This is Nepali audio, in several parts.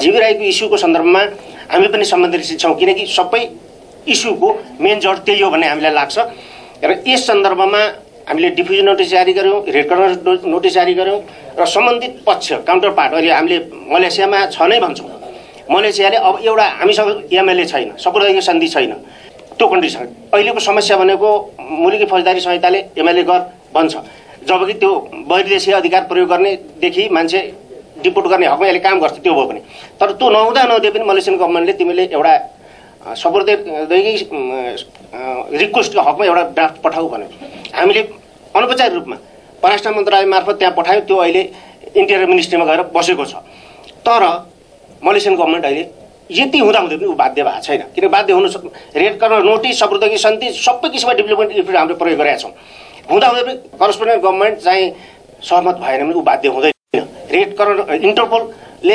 जीवी राईको इस्युको सन्दर्भमा हामी पनि सम्बन्धित छौँ, किनकि सबै इस्युको मेन जड त्यही हो भन्ने हामीलाई लाग्छ। र यस सन्दर्भमा हामीले डिफ्युजन नोटिस जारी गर्यौँ, रेड कर्नर नोटिस जारी गर्यौँ र सम्बन्धित पक्ष काउन्टर पार्ट अहिले हामीले मलेसियामा छ नै भन्छौँ। मलेसियाले अब एउटा हामीसँग एमएलए छैन, सम्प्रदायिक सन्धि छैन, त्यो कन्डिसन। अहिलेको समस्या भनेको मुलुकी फौजदारी संहिताले एमएलए गर भन्छ, जबकि त्यो बहिर्देशीय अधिकार प्रयोग गर्नेदेखि मान्छे डिपोर्ट गर्ने हकमा यसले काम गर्छ, त्यो भयो पनि। तर त्यो नहुँदै पनि मलेसियन गभर्मेन्टले तिमीले एउटा सम्प्रदायिक रिक्वेस्टको हकमा एउटा ड्राफ्ट पठाऊ भन्यो। हामीले अनौपचारिक रूपमा परराष्ट्र मन्त्रालय मार्फत त्यहाँ पठायौँ, त्यो अहिले इन्टेरियर मिनिस्ट्रीमा गएर बसेको छ। तर मलेसियन गभर्मेन्ट अहिले यति हुँदाहुँदै पनि ऊ बाध्य भएको छैन, किन बाध्य हुनु रेड कर्नर नोटिस सम्प्रदायिक सन्धि सबै किसिमका डेभलपमेन्ट इफेक्ट हामीले प्रयोग गरेका छौँ। हुँदाहुँदै पनि करस्पोन्डेन्ट गभर्मेन्ट चाहिँ सहमत भएन भने ऊ बाध्य हुँदैन। रेड कर्नर इन्टरपोलले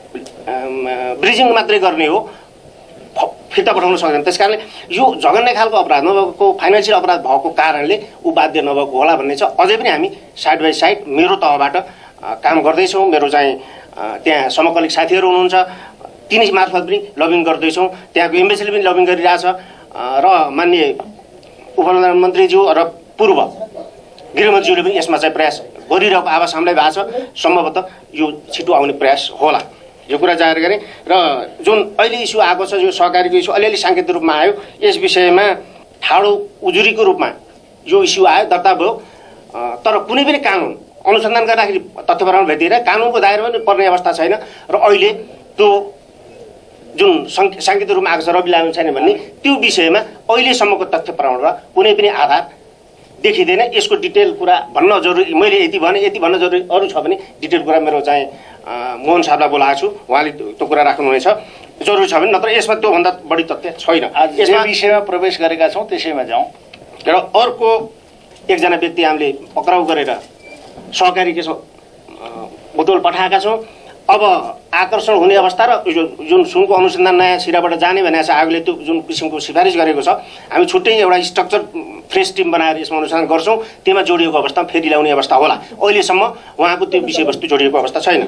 ब्रिजिङ मात्रै गर्ने हो, फिर्ता पठाउन सक्दैन। त्यस कारणले यो जघन्य खालको अपराध नभएको, फाइनेन्सियल अपराध भएको कारणले ऊ बाध्य नभएको होला भन्ने छ। अझै पनि हामी साइड बाई साइड मेरो तहबाट काम गर्दैछौँ। मेरो चाहिँ त्यहाँ समकालिक साथीहरू हुनुहुन्छ, तिनी मार्फत पनि लबिङ गर्दैछौँ। त्यहाँको एम्बेसीले पनि लबिङ गरिरहेछ र माननीय उपप्रधानमन्त्रीज्यू र पूर्व गृहमन्त्रीज्यूले पनि यसमा चाहिँ प्रयास गरिरहेको आवाज हामीलाई भएको छ। सम्भवतः यो छिटो आउने प्रयास होला, यो कुरा जाहेर गरेँ। र जुन अहिले इस्यु आएको छ, यो सहकारीको इस्यु अलिअलि साङ्केतिक रूपमा आयो, यस विषयमा ठाडो उजुरीको रूपमा यो इस्यु आयो, दर्ता भयो। तर कुनै पनि कानुन अनुसन्धान गर्दाखेरि तथ्य प्रमाण भेटिएर कानुनको दायरामा पनि पर्ने अवस्था छैन। र अहिले त्यो जुन साङ्केतिक रूपमा आएको छ रवि लामी छैन भन्ने, त्यो विषयमा अहिलेसम्मको तथ्य प्रमाण र कुनै पनि आधार देखिँदैन। यसको डिटेल कुरा भन्न जरुरी, मैले यति भने यति भन्न जरुरी, अरू छ भने डिटेल कुरा मेरो चाहिँ मोहन साहबलाई बोलाएको छु, उहाँले त्यो कुरा राख्नुहुनेछ जरुरी छ भने, नत्र यसमा त्योभन्दा बढी तथ्य छैन। यसमा विषयमा प्रवेश गरेका छौँ, त्यसैमा जाउँ। र अर्को एकजना व्यक्ति हामीले पक्राउ गरेर सहकारी केस बुटोल पठाएका छौँ। अब आकर्षण हुने अवस्था र जुन सुनको अनुसन्धान नयाँ सिराबाट जाने भनेको छ आयोगले, त्यो जुन किसिमको सिफारिस गरेको छ, हामी छुट्टै एउटा स्ट्रक्चर फ्रेस टिम बनाएर यसमा अनुसन्धान गर्छौँ। त्यसमा जोडिएको अवस्थामा फेरि ल्याउने अवस्था होला। अहिलेसम्म उहाँको त्यो विषयवस्तु जोडिएको अवस्था छैन।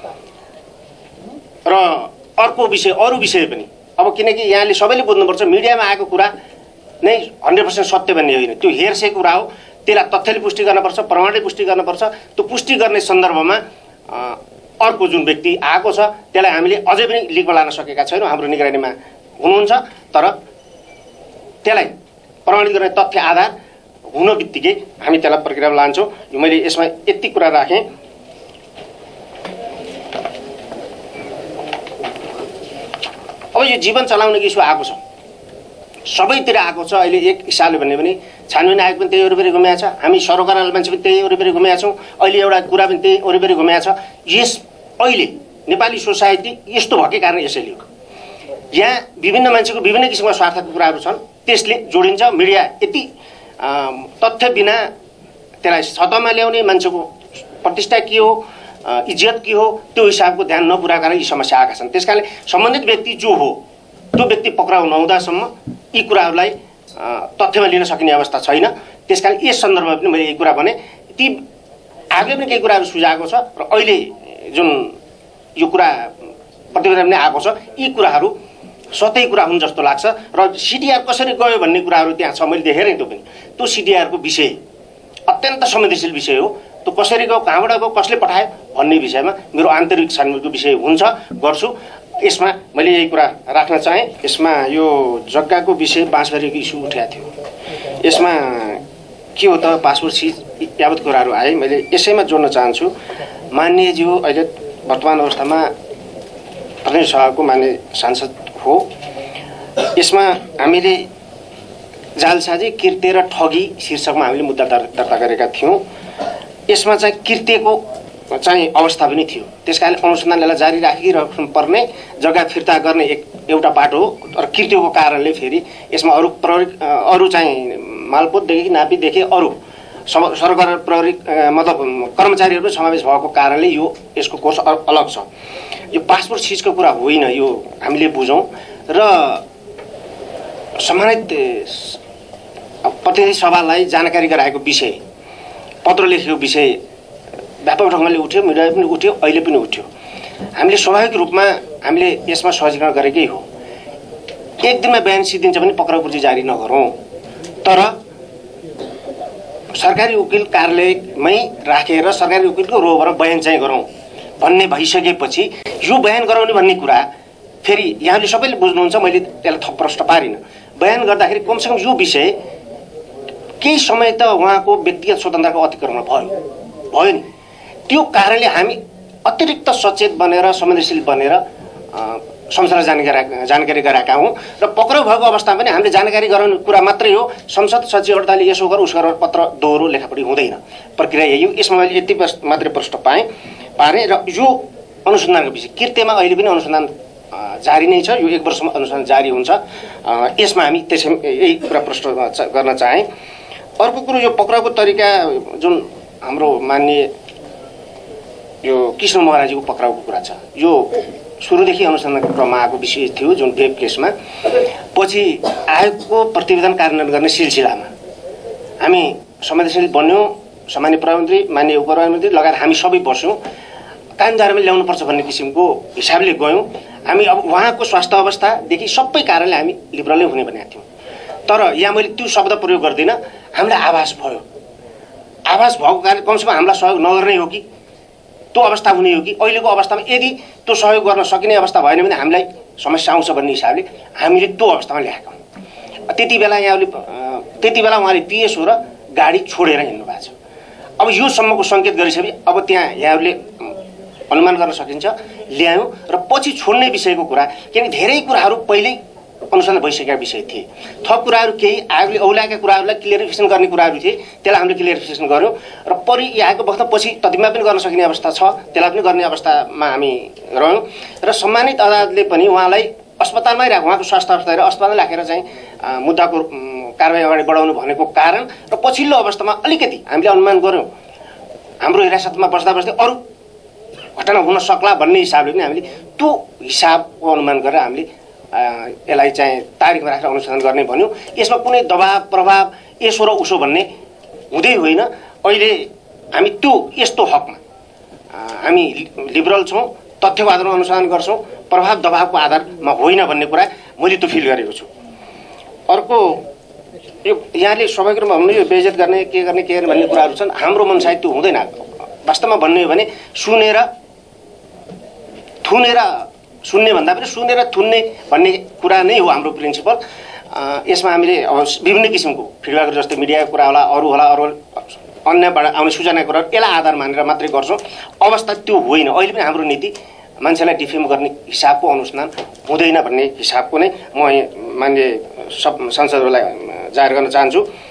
र अर्को विषय, अरू विषय पनि अब किनकि यहाँले सबैले बुझ्नुपर्छ, मिडियामा आएको कुरा नै 100% सत्य भन्ने होइन, त्यो हेरसे कुरा हो। त्यसलाई तथ्यले पुष्टि गर्नुपर्छ, प्रमाणले पुष्टि गर्नुपर्छ। त्यो पुष्टि गर्ने सन्दर्भमा अर्को जुन व्यक्ति आएको छ त्यसलाई हामीले अझै पनि लिकमा लान सकेका छैनौँ, हाम्रो निगरानीमा हुनुहुन्छ। तर त्यसलाई प्रमाणित गर्ने तथ्य आधार हुन बित्तिकै हामी त्यसलाई प्रक्रियामा लान्छौँ। मैले यसमा यति कुरा राखेँ। अब यो जीवन चलाउने इस्यु आएको छ, सबैतिर आएको छ। अहिले एक हिसाबले भन्ने पनि छानबिन आयोग पनि त्यही वरिपरि घुमेको छ, हामी सरकारवाला मान्छे पनि त्यही वरिपरि घुमेका छौँ। अहिले एउटा कुरा पनि त्यही वरिपरि घुमेको छ। यस अहिले नेपाली सोसाइटी यस्तो भएकै कारण यसैले हो। यहाँ विभिन्न मान्छेको विभिन्न किसिमका स्वार्थका कुराहरू छन्, त्यसले जोडिन्छ। मिडिया यति तथ्य बिना त्यसलाई सतहमा ल्याउने, मान्छेको प्रतिष्ठा के हो, इज्जत के हो, त्यो हिसाबको ध्यान नपुर्याएर यी समस्या आएका छन्। त्यसकारणले सम्बन्धित व्यक्ति जो हो त्यो व्यक्ति पक्राउ नहुँदासम्म यी कुराहरूलाई तथ्यमा लिन सकिने अवस्था छैन। त्यसकारण यस सन्दर्भमा पनि मैले यही कुरा भने, ती आफूले पनि केही कुराहरू सुझाएको छ र अहिले जुन यो कुरा प्रतिवेदन पनि आएको छ, यी कुराहरू सत्य कुरा हुन् जस्तो लाग्छ। र सिडिआर कसरी गयो भन्ने कुराहरू त्यहाँ छ, मैले देखेँ त्यो पनि। त्यो सिडिआरको विषय अत्यन्त संवेदनशील विषय हो। त्यो कसरी गयो, कहाँबाट गयो, कसले पठायो भन्ने विषयमा मेरो आन्तरिक छानबिनको विषय हुन्छ, गर्छु। यसमा मैले यही कुरा राख्न चाहेँ। यसमा यो जग्गाको विषय बाँसबारीको इस्यु उठाएको थियो, यसमा के हो त पासपोर्ट सिज यावत कुराहरू आए। मैले यसैमा जोड्न चाहन्छु, माननीयज्यू अहिले वर्तमान अवस्थामा प्रतिनिधि सभाको मान्य सांसद हो। यसमा हामीले जालसाजी, कृत्य र ठगी शीर्षकमा हामीले मुद्दा दर्ता गरेका थियौँ। यसमा चाहिँ कृत्यको चाहिँ अवस्था पनि थियो, त्यसकारणले अनुसन्धानलाई जारी राखिराख्नु पर्ने, जग्गा फिर्ता गर्ने एउटा बाटो हो। र कृत्यको कारणले फेरि यसमा अरू चाहिँ मालपोतदेखि नापीदेखि अरू सरकार प्रहरी मतलब कर्मचारीहरू पनि समावेश भएको कारणले यसको कोर्स अलग छ। यो पासपोर्ट सिजको कुरा होइन, यो हामीले बुझौँ। र सम्मानित प्रतिनिधि सभालाई जानकारी गराएको विषय, पत्र लेखेको विषय व्यापक ढङ्गले उठ्यो, मिडिया पनि उठ्यो, अहिले पनि उठ्यो। हामीले स्वाभाविक रूपमा हामीले यसमा सहजीकरण गरेकै हो। एक दिनमा बयान सिद्धिन्छ भने पक्राउ पूर्जी जारी नगरौँ, तर सरकारी वकिल कार्यालयमै राखेर सरकारी वकिलको रोबाट बयान चाहिँ गरौँ भन्ने भइसकेपछि यो बयान गराउने भन्ने कुरा फेरि यहाँले सबैले बुझ्नुहुन्छ, मैले त्यसलाई थप प्रश्न पारिनँ। बयान गर्दाखेरि कमसेकम यो विषय केही समय त उहाँको व्यक्तिगत स्वतन्त्रताको अतिक्रमण भयो नि। त्यो कारणले हामी अतिरिक्त सचेत बनेर संवेदनशील बनेर संसदलाई जानकारी गराएका हौँ र पक्राउ भएको अवस्थामा पनि हामीले जानकारी गराउने कुरा मात्रै हो। संसद सचिवालयले यसो गर उसो गर पत्र दोहोरो लेखापढी हुँदैन, प्रक्रिया यही हो। यसमा मैले यति मात्रै प्रश्न पारेँ र यो अनुसन्धानको विषय कृत्यमा अहिले पनि अनुसन्धान जारी नै छ। यो 1 वर्षमा अनुसन्धान जारी हुन्छ। यसमा हामी त्यसै यही कुरा प्रश्न गर्न चाहेँ। अर्को कुरो यो पक्राउको तरिका जुन हाम्रो माननीय यो कृष्ण महराजीको पक्राउको कुरा छ, यो सुरुदेखि अनुसन्धानको क्रममा आएको विषय थियो जुन वेब केसमा। पछि आयोगको प्रतिवेदन कार्यान्वयन गर्ने सिलसिलामा हामी संवेदनशील बन्यौँ। सामान्य प्रधानमन्त्री, माननीय उपप्रधानमन्त्री लगायत हामी सबै बस्यौँ, कानुन दायरामा ल्याउनुपर्छ भन्ने किसिमको हिसाबले गयौँ। हामी अब उहाँको स्वास्थ्य अवस्थादेखि सबै कारणले हामी लिबरलै हुने भनेका थियौँ। तर यहाँ मैले त्यो शब्द प्रयोग गर्दिनँ, हामीलाई आभास भयो। आभास भएको कारण कमसेकम हामीलाई सहयोग नगर्ने हो कि त्यो अवस्था हुने हो कि अहिलेको अवस्थामा यदि त्यो सहयोग गर्न सकिने अवस्था भएन भने हामीलाई समस्या आउँछ भन्ने हिसाबले हामीले त्यो अवस्थामा ल्याएका हौँ। त्यति बेला उहाँले पिएस हो र गाडी छोडेर हिँड्नु भएको छ। अब यो सम्मको सङ्केत गरिसके अब त्यहाँ यहाँहरूले अनुमान गर्न सकिन्छ ल्यायौँ र पछि छोड्ने विषयको कुरा, किनकि धेरै कुराहरू पहिल्यै अनुसन्धान भइसकेका विषय थिए। थप कुराहरू केही आयोगले औलाएका कुराहरूलाई क्लियरिफिकेसन गर्ने कुराहरू थिए, त्यसलाई हामीले क्लियरिफिकेसन गऱ्यौँ र आएको वखतमा पछि ततिमा पनि गर्न सकिने अवस्था छ, त्यसलाई पनि गर्ने अवस्थामा हामी रह्यौँ। र सम्मानित अदालतले पनि उहाँलाई अस्पतालमै राखेर उहाँको स्वास्थ्य अवस्था हेरेर अस्पतालमै राखेर चाहिँ मुद्दाको कारबाही अगाडि बढाउनु भनेको कारण र पछिल्लो अवस्थामा अलिकति हामीले अनुमान गऱ्यौँ हाम्रो हिरासतमा बस्दा अरू घटना हुन सक्ला भन्ने हिसाबले पनि हामीले त्यो हिसाबको अनुमान गरेर हामीले यसलाई चाहिँ तारिखमा राखेर अनुसन्धान गर्ने भन्यो। यसमा कुनै दबाब प्रभाव यसो र उसो भन्ने हुँदै होइन। अहिले हामी त्यो यस्तो हकमा हामी लिबरल छौँ, तथ्यको आधारमा अनुसन्धान गर्छौँ, प्रभाव दबावको आधारमा होइन भन्ने कुरा मैले त्यो फिल गरेको छु। अर्को यो यहाँले सबैको भन्नु यो बेइज्जत गर्ने के गर्ने भन्ने कुराहरू छन्। हाम्रो मनसाय त्यो हुँदैन। वास्तवमा भन्ने हो भने सुन्ने भन्दा पनि सुनेर थुन्ने भन्ने कुरा नै हो हाम्रो प्रिन्सिपल। यसमा हामीले विभिन्न किसिमको फिडब्याक जस्तै मिडियाको कुरा होला, अरू अन्यबाट आउने सूचनाको कुरा यसलाई आधार मानेर मात्रै गर्छौँ। अवस्था त्यो होइन। अहिले पनि हाम्रो नीति मान्छेलाई डिफेम गर्ने हिसाबको अनुसन्धान हुँदैन भन्ने हिसाबको नै म मान्य संसदहरूलाई जाहेर गर्न चाहन्छु।